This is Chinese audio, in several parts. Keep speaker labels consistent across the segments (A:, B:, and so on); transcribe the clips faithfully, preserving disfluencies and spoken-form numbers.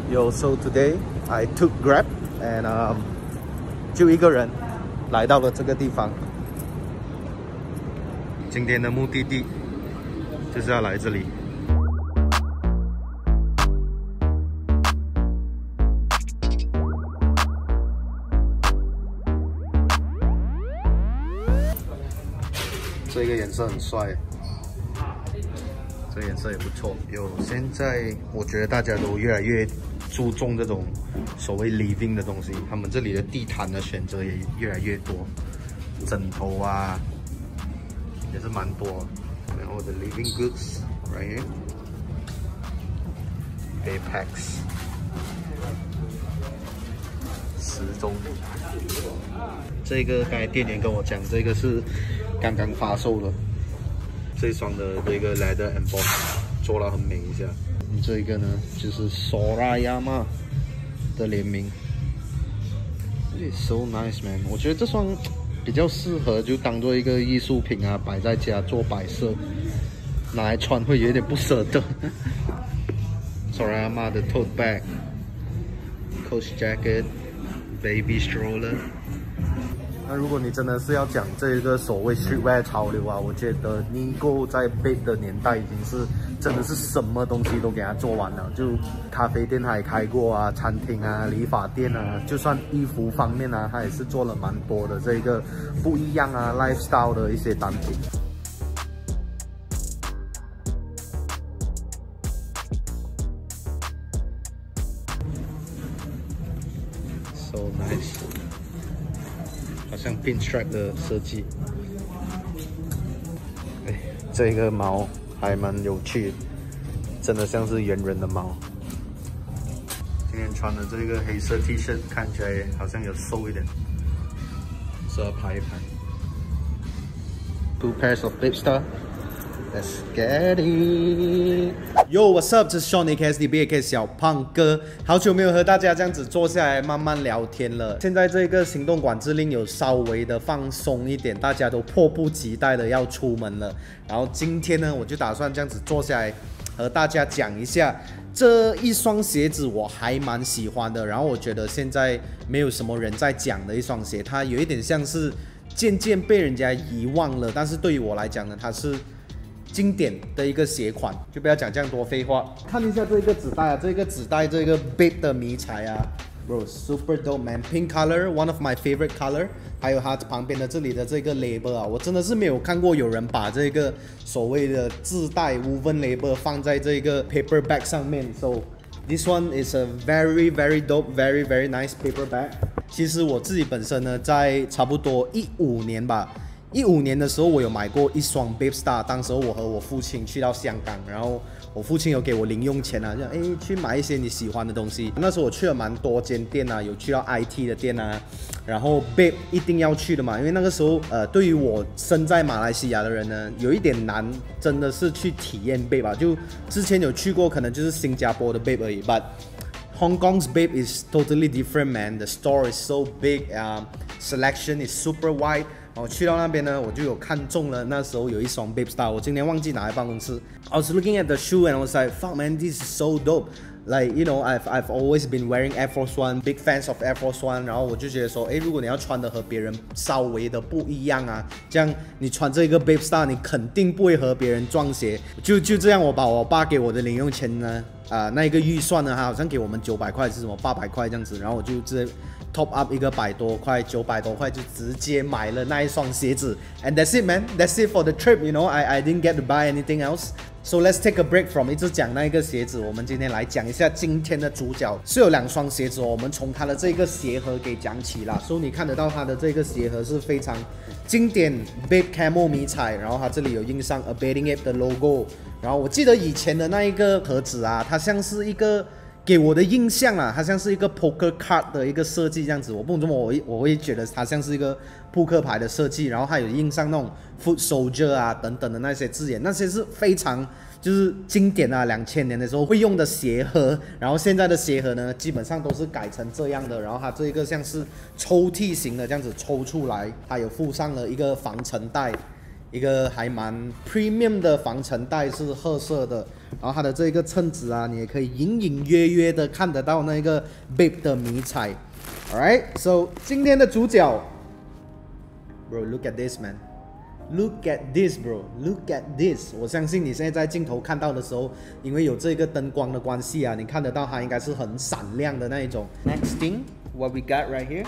A: Yo, so today I took Grab and um, 就一个人来到了这个地方。今天的目的地就是要来这里。这个颜色很帅。 这颜色也不错。有现在我觉得大家都越来越注重这种所谓 living 的东西，他们这里的地毯的选择也越来越多，枕头啊也是蛮多。然后的 living goods right here, bed packs, 时钟。这个刚才店员跟我讲，这个是刚刚发售的。 这一双的这个 leather emboss 做了很美一下。这个呢就是 Sorayama 的联名 ，It's so nice man。我觉得这双比较适合就当做一个艺术品啊，摆在家做摆设，拿来穿会有点不舍得。Sorayama 的 tote bag、Coach jacket、baby stroller。 那如果你真的是要讲这个所谓 streetwear 潮流啊，我觉得 Nigo 在 Bape 的年代已经是真的是什么东西都给他做完了，就咖啡店他也开过啊，餐厅啊，理发店啊，就算衣服方面啊，他也是做了蛮多的这个不一样啊 lifestyle 的一些单品。 So nice。 好像 pinstripe 的设计，哎，这个毛还蛮有趣的，真的像是猿人的毛。今天穿的这个黑色 T 恤看起来好像有瘦一点，是要拍一拍。Two pairs of Bape Star. Let's get it. Yo, what's up? 这是 Sean A K S D B A K 小胖哥，好久没有和大家这样子坐下来慢慢聊天了。现在这个行动管制令有稍微的放松一点，大家都迫不及待的要出门了。然后今天呢，我就打算这样子坐下来和大家讲一下这一双鞋子，我还蛮喜欢的。然后我觉得现在没有什么人在讲的一双鞋，它有一点像是渐渐被人家遗忘了，但是对于我来讲呢，它是 经典的一个鞋款，就不要讲这样多废话。看一下这个纸袋啊，这个纸袋这个 Bape 的迷彩啊 ，bro super dope man， pink color one of my favorite color。还有它旁边的这里的这个 label 啊，我真的是没有看过有人把这个所谓的自带 woven label 放在这个 paper bag 上面。So this one is a very very dope, very very nice paper bag。其实我自己本身呢，在差不多一五年吧。 一五年的时候，我有买过一双 Bape Star。当时我和我父亲去到香港，然后我父亲有给我零用钱啊，就哎去买一些你喜欢的东西。那时候我去了蛮多间店啊，有去到 I T 的店啊，然后 Bape 一定要去的嘛，因为那个时候呃，对于我身在马来西亚的人呢，有一点难，真的是去体验 Bape 吧。就之前有去过，可能就是新加坡的 Bape 而已 ，but Hong Kong's Bape is totally different, man. The store is so big, um, selection is super wide. 我去到那边呢，我就有看中了。那时候有一双 Bape Star， 我今天忘记拿来办公室。I was looking at the shoe and I was like, "Fuck man, this is so dope." Like you know, I've I've always been wearing Air Force One, big fans of Air Force One. 然后我就觉得说，哎，如果你要穿的和别人稍微的不一样啊，这样你穿这个 Bape Star， 你肯定不会和别人撞鞋。就就这样，我把我爸给我的零用钱呢，啊、呃，那一个预算呢，他好像给我们九百块是什么八百块这样子，然后我就直接 top up 一个百多块，九百多块就直接买了那一双鞋子。And that's it, man. That's it for the trip. You know, I I didn't get to buy anything else. So let's take a break from 一直讲那一个鞋子，我们今天来讲一下今天的主角是有两双鞋子哦，我们从它的这个鞋盒给讲起啦。所以你看得到它的这个鞋盒是非常经典 Bape Camo 迷彩，然后它这里有印上 A Bathing Ape 的 logo。然后我记得以前的那一个盒子啊，它像是一个 给我的印象啊，它像是一个 poker card 的一个设计这样子，我不懂怎么我会我会觉得它像是一个扑克牌的设计，然后它有印上那种 foot soldier 啊等等的那些字眼，那些是非常就是经典啊，两千年的时候会用的鞋盒，然后现在的鞋盒呢，基本上都是改成这样的，然后它这一个像是抽屉型的这样子抽出来，它有附上了一个防尘袋。 一个还蛮 premium 的防尘袋，是褐色的。然后它的这个衬子啊，你也可以隐隐约约的看得到那个 Bape 的迷彩。Alright, so 今天的主角 ，Bro, look at this, man. Look at this, bro. Look at this. 我相信你现在在镜头看到的时候，因为有这个灯光的关系啊，你看得到它应该是很闪亮的那一种。Next thing, what we got right here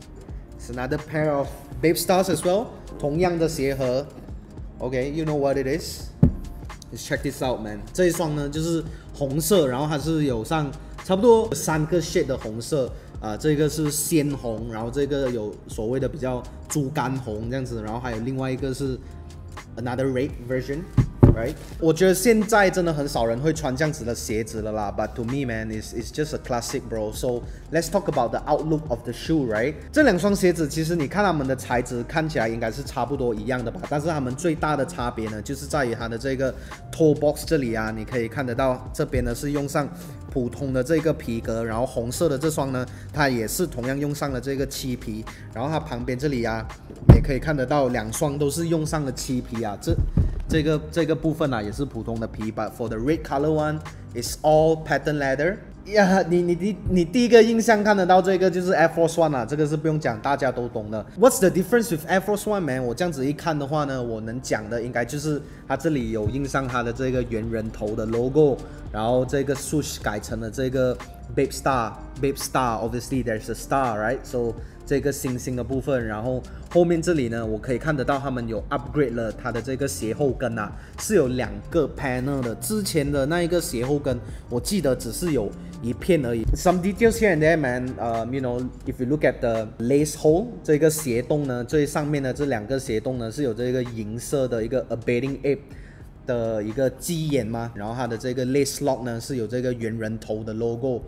A: is another pair of Bape Stars as well. 同样的鞋盒。Okay, you know what it is? Let's check this out, man. 这一双呢就是红色，然后它是有上差不多三个 shade 的红色。啊、呃，这个是鲜红，然后这个有所谓的比较猪肝红这样子，然后还有另外一个是 another red version。Right? 我觉得现在真的很少人会穿这样子的鞋子了啦 ，But to me, man, it's it's just a classic, bro. So let's talk about the outlook of the shoe, right? 这两双鞋子其实你看它们的材质看起来应该是差不多一样的吧，但是它们最大的差别呢，就是在于它的这个 toe box 这里啊，你可以看得到这边呢是用上普通的这个皮革，然后红色的这双呢，它也是同样用上了这个漆皮，然后它旁边这里啊，也可以看得到两双都是用上了漆皮啊，这。这个这个部分啊也是普通的皮 ，but for the red color one, it's all pattern leather. 呀、yeah, ，你你你你第一个印象看得到这个就是 Air Force One 啊，这个是不用讲，大家都懂的。What's the difference with Air Force One, man？ 我这样子一看的话呢，我能讲的应该就是它这里有印上它的这个圆人头的 logo， 然后这个 swoosh 改成了这个 Bape Star，Bape Star，obviously there's a star, right? So 这个星星的部分，然后后面这里呢，我可以看得到他们有 upgrade 了它的这个鞋后跟啊，是有两个 panel 的。之前的那一个鞋后跟，我记得只是有一片而已。Some details here and there, man. 呃、uh, ，you know, if you look at the lace hole 这个鞋洞呢，最上面的这两个鞋洞呢是有这个银色的一个 abating ape 的一个鸡眼嘛，然后它的这个 lace lock 呢是有这个圆人头的 logo。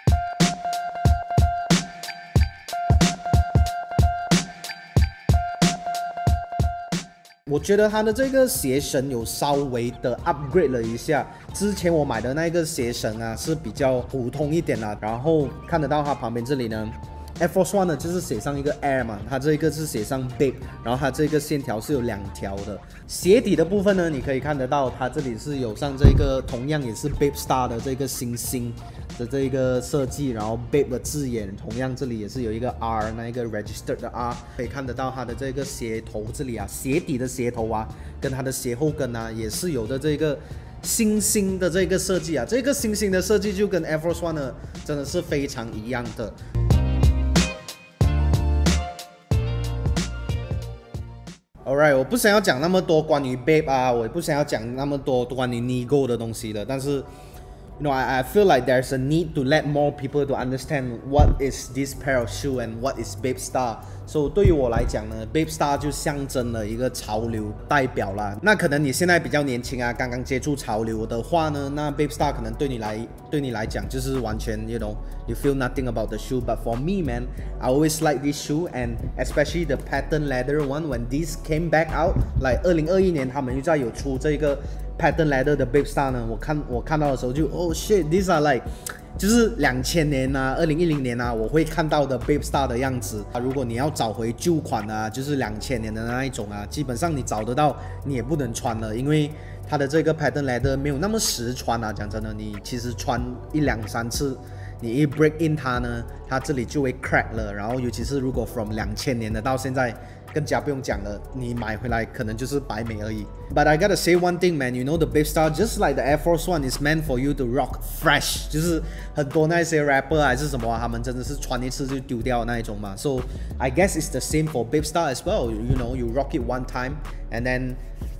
A: 我觉得它的这个鞋绳有稍微的 upgrade 了一下，之前我买的那个鞋绳啊是比较普通一点啦，然后看得到它旁边这里呢 ，Air Force One 呢就是写上一个 Air 嘛，它这个是写上 Bape， 然后它这个线条是有两条的。鞋底的部分呢，你可以看得到它这里是有上这个同样也是 Bape Star 的这个星星的这个设计，然后 Bape 的字眼，同样这里也是有一个 R， 那一个 registered 的 R， 可以看得到它的这个鞋头这里啊，鞋底的鞋头啊，跟它的鞋后跟啊，也是有的这个星星的这个设计啊，这个星星的设计就跟 Air Force One 呢真的是非常一样的。Alright， 我不想要讲那么多关于 Bape 啊，我也不想要讲那么多关于 Nigo 的东西的，但是 You know, I, I feel like there's a need to let more people to understand what is this pair of shoe and what is Bape Star. So 对于我来讲呢 ，Bape Star 就象征了一个潮流代表啦。那可能你现在比较年轻啊，刚刚接触潮流的话呢，那 Bape Star 可能对你来对你来讲就是完全 ，you know, you feel nothing about the shoe. But for me, man, I always like this shoe and especially the pattern leather one. When this came back out, like 二零二一年他们又在有出这个 pattern leather 的 Bape Star 呢，我看我看到的时候就 oh shit, these are like 就是两千年啊，二零一零年啊，我会看到的 Bape Star 的样子啊。如果你要找回旧款啊，就是两千年的那一种啊，基本上你找得到，你也不能穿了，因为它的这个 pattern leather 没有那么实穿啊。讲真的，你其实穿一两三次，你一 break in 它呢，它这里就会 crack 了。然后尤其是如果 from 两千年的到现在，更加不用讲了，你买回来可能就是白美而已。But I gotta say one thing, man. You know the Bape Star, just like the Air Force One, is meant for you to rock fresh. 就是很多那些 rapper 还是什么、啊，他们真的是穿一次就丢掉那一种嘛。So I guess it's the same for Bape Star as well. You know, you rock it one time and then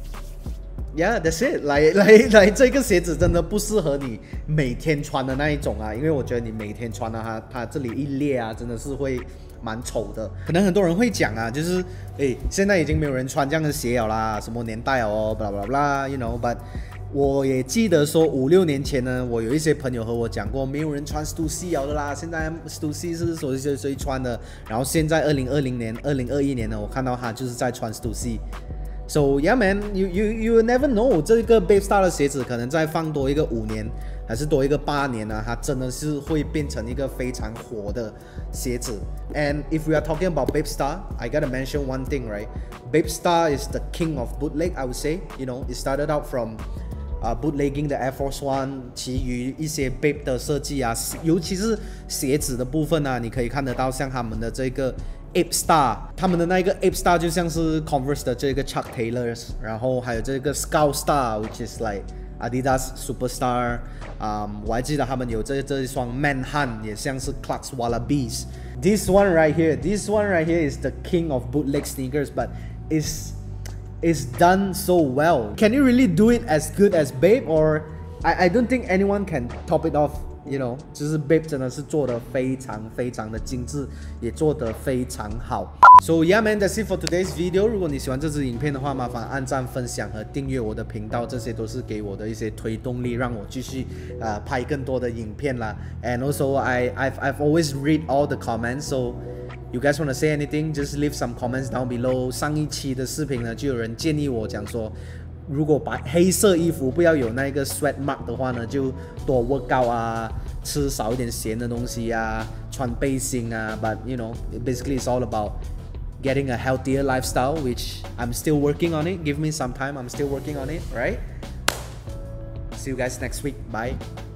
A: yeah, that's it. 来来来，这个鞋子真的不适合你每天穿的那一种啊，因为我觉得你每天穿的它，它这里一裂啊，真的是会蛮丑的。可能很多人会讲啊，就是诶，现在已经没有人穿这样的鞋了啦，什么年代哦 ，blah blah blah, you know. But 我也记得说五六年前呢，我有一些朋友和我讲过，没有人穿 Stussy 了的啦，现在 Stussy 是谁谁谁穿的。然后现在二零二零年、二零二一年呢，我看到他就是在穿 Stussy。 So yeah man, you you you never know， 这个 Bape Star 的鞋子可能再放多一个五年，还是多一个八年呢、啊，它真的是会变成一个非常火的鞋子。And if we are talking about Bape Star, I gotta mention one thing, right? Bape Star is the king of bootleg, I would say. You know, it started out from uh, bootlegging the Air Force One， 其余一些 Bape 的设计啊，尤其是鞋子的部分啊，你可以看得到像他们的这个。Ape Star， 他们的那一个 Ape Star 就像是 Converse 的这个 Chuck Taylors， 然后还有这个 Scout Star，which is like Adidas Superstar， um, 我还记得他们有这这一双 Manhunt， 也像是 Clarks Wallabies。This one right here, this one right here is the king of bootleg sneakers, but it's it's done so well. Can you really do it as good as Bape, or I I don't think anyone can top it off.You know， 就是 Bape 真的是做得非常非常的精致，也做得非常好。So yeah man, that's it for today's video. 如果你喜欢这支影片的话，麻烦按赞、分享和订阅我的频道，这些都是给我的一些推动力，让我继续呃拍更多的影片啦。And also I I've I've always read all the comments, so you guys wanna say anything? Just leave some comments down below. 上一期的视频呢，就有人建议我讲说。如果白黑色衣服不要有那个 sweat mark 的话呢，就多 workout 啊，吃少一点咸的东西啊，穿背心啊。But you know, basically it's all about getting a healthier lifestyle, which I'm still working on it. Give me some time, I'm still working on it, right? See you guys next week. Bye.